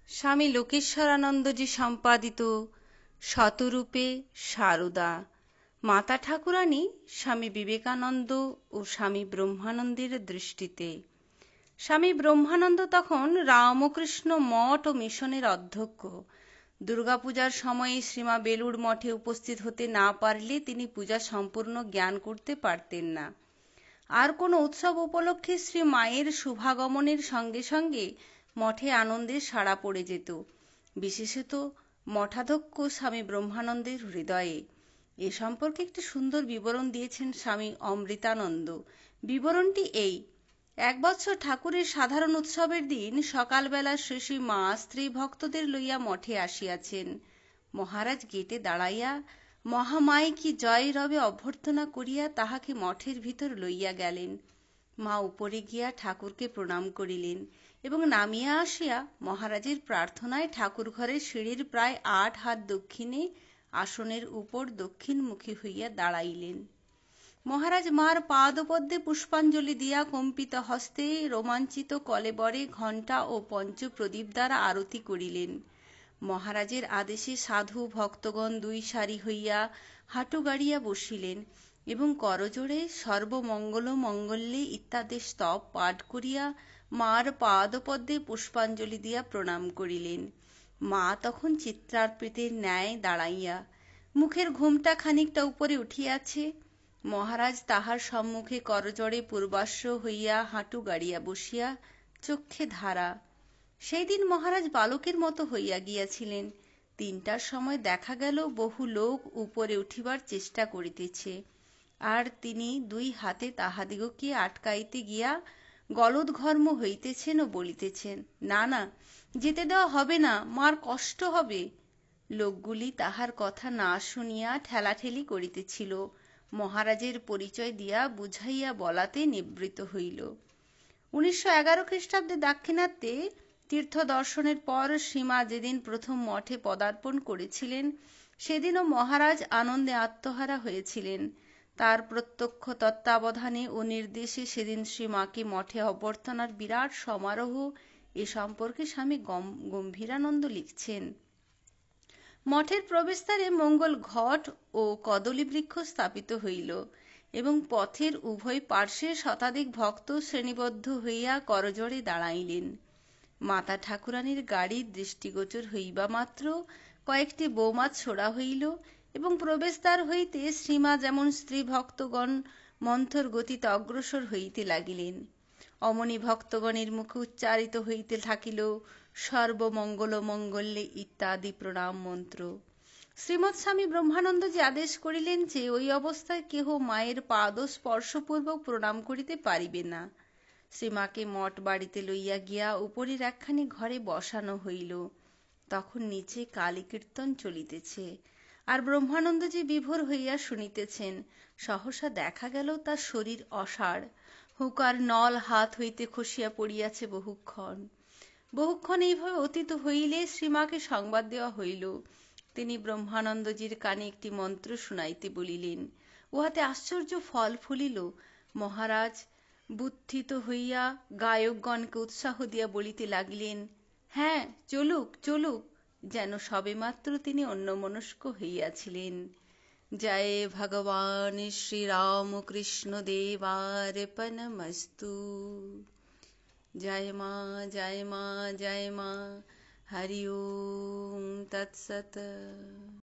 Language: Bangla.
স্বামী লোকেশ্বরানন্দজি সম্পাদিত শতরূপে সারদা, মাতা ঠাকুরানী স্বামী বিবেকানন্দ ও স্বামী ব্রহ্মানন্দের দৃষ্টিতে। স্বামী ব্রহ্মানন্দ তখন রামকৃষ্ণ মঠ ও মিশনের অধ্যক্ষ। দুর্গাপূজার সময়ে শ্রীমা বেলুড় মঠে উপস্থিত হতে না পারলে তিনি পূজা সম্পূর্ণ জ্ঞান করতে পারতেন না। আর কোনো উৎসব উপলক্ষে শ্রী মায়ের শুভাগমনের সঙ্গে সঙ্গে মঠে আনন্দের সাড়া পড়ে যেত, বিশেষত মঠাধ্যক্ষ স্বামী ব্রহ্মানন্দের হৃদয়ে। এ সম্পর্কে একটি সুন্দর বিবরণ দিয়েছেন স্বামী অমৃতানন্দ। বিবরণটি এই: এক বছর ঠাকুরের সাধারণ উৎসবের দিন সকালবেলা শ্রী মা স্ত্রী ভক্তদের লইয়া মঠে আসিয়াছেন। মহারাজ গেটে দাঁড়াইয়া মহামায়ে কি জয় রবে অভ্যর্থনা করিয়া তাহাকে মঠের ভিতর লইয়া গেলেন। মা উপরে গিয়া ঠাকুরকে প্রণাম করিলেন এবং নামিয়া আসিয়া মহারাজের প্রার্থনায় ঠাকুর ঘরের সিঁড়ির প্রায় ৮ হাত দক্ষিণে আসনের উপর দক্ষিণমুখী হইয়া দাঁড়াইলেন। মহারাজ মার পাদপদ্মে পুষ্পাঞ্জলি দিয়া কম্পিত হস্তে রোমাঞ্চিত কলেবরে ঘণ্টা ও পঞ্চপ্রদীপ দ্বারা আরতি করিলেন। মহারাজের আদেশে সাধু ভক্তগণ ২ সারি হইয়া হাঁটু গাড়িয়া বসিলেন এবং করজোড়ে সর্বমঙ্গল মঙ্গলে ইত্যাদি স্তব পাঠ করিয়া মার পাদপদ্মে পুষ্পাঞ্জলি দিয়া প্রণাম করিলেন। মা তখন চিত্রার্পিতের ন্যায় দাঁড়াইয়া, মুখের ঘোমটা খানিকটা উপরে উঠিয়াছে। মহারাজ তাহার সম্মুখে করজোড়ে পূর্বাশ্র হইয়া হাঁটু গাড়িয়া বসিয়া, চক্ষে ধারা। সেই দিন মহারাজ বালকের মতো হইয়া গিয়াছিলেন। ৩টার সময় দেখা গেল বহু লোক উপরে উঠিবার চেষ্টা করিতেছে, আর তিনি ২ হাতে তাহাদিগকে আটকাইতে গিয়া গলদঘর্ম হইতেছেন ও বলিতেছেন, না না, যেতে দেওয়া হবে না, মার কষ্ট হবে। লোকগুলি তাহার কথা না শুনিয়া ঠেলাঠেলি করিতেছিল। মহারাজের পরিচয় দিয়া বুঝাইয়া বলাতে নিবৃত্ত হইল। ১৯১১ খ্রিস্টাব্দে দাক্ষিণাত্যে তীর্থ দর্শনের পর শ্রীমা যেদিন প্রথম মঠে পদার্পণ করেছিলেন, সেদিনও মহারাজ আনন্দে আত্মহারা হয়েছিলেন। তার প্রত্যক্ষ তত্ত্বাবধানে ও নির্দেশে সেদিন শ্রীমাকে মঠে অভ্যর্থনার বিরাট সমারোহ, এ সম্পর্কে স্বামী গম্ভীরানন্দ লিখছেন। মঠের প্রবেশদ্বারে মঙ্গল ঘট ও কদলী বৃক্ষ স্থাপিত হইল এবং পথের উভয় পার্শ্বে শতাধিক ভক্ত শ্রেণীবদ্ধ হইয়া করজোড়ে দাঁড়াইলেন। মাতা ঠাকুরানীর গাড়ি দৃষ্টিগোচর হইবা মাত্র কয়েকটি বৌমা ছোড়া হইল এবং প্রবেশদ্বার হইতে শ্রীমা যেমন স্ত্রী ভক্তগণ মন্থর গতিতে অগ্রসর হইতে লাগিলেন। অমনি ভক্তগণের মুখে উচ্চারিত হইতে থাকিল সর্বমঙ্গল মঙ্গলে ইত্যাদি প্রণাম মন্ত্র। শ্রীমৎ স্বামী ব্রহ্মানন্দজি আদেশ করিলেন যে ওই অবস্থায় কেহ মায়ের পাদ স্পর্শপূর্বক প্রণাম করিতে পারিবে না। শ্রীমাকে মঠ বাড়িতে লইয়া গিয়া উপরের একখানি ঘরে বসানো হইল। তখন নিচে কালী কীর্তন চলিতেছে, আর ব্রহ্মানন্দজি বিভোর হইয়া শুনিতেছেন। সহসা দেখা গেল তার শরীর অসাড়, হুঁকার নল হাত হইতে খসিয়া পড়িয়াছে বহুক্ষণ এইভাবে অতীত হইলে শ্রীমাকে সংবাদ দেওয়া হইল। তিনি ব্রহ্মানন্দজির কানে একটি মন্ত্র শুনাইতে বলিলেন। উহাতে আশ্চর্য ফল ফলিল। মহারাজ বুদ্ধিত হইয়া গায়কগণকে উৎসাহ দিয়া বলিতে লাগিলেন, হ্যাঁ, চলুক চলুক, যেন সবেমাত্র তিনি অন্যমনস্ক হইয়াছিলেন। জয় ভগবান শ্রীরামকৃষ্ণ দেবার্পণমস্তু। জয় মা জয় মা জয় মা। হরি ওম তৎসৎ।